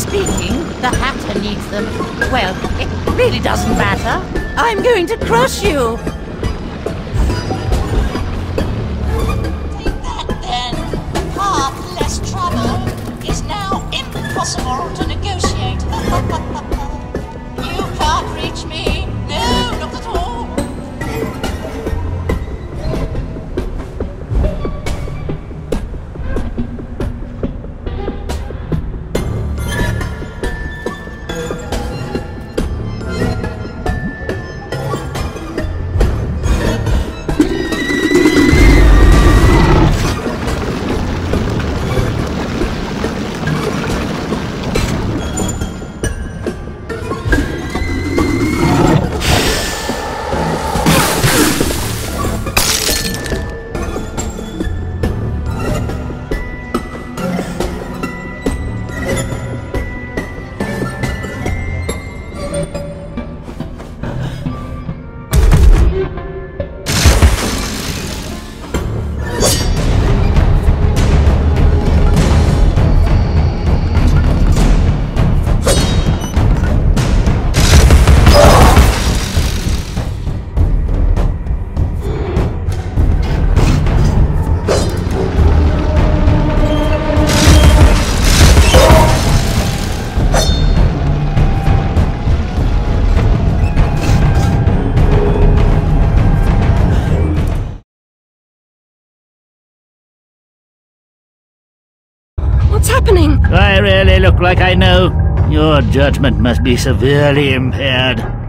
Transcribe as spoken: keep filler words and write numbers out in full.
speaking, the Hatter needs them. Well, it really doesn't matter. I'm going to crush you. Take that then. The path less traveled is now impossible to negotiate. You can't reach me. No, not at all. What's happening? I really look like I know. Your judgment must be severely impaired.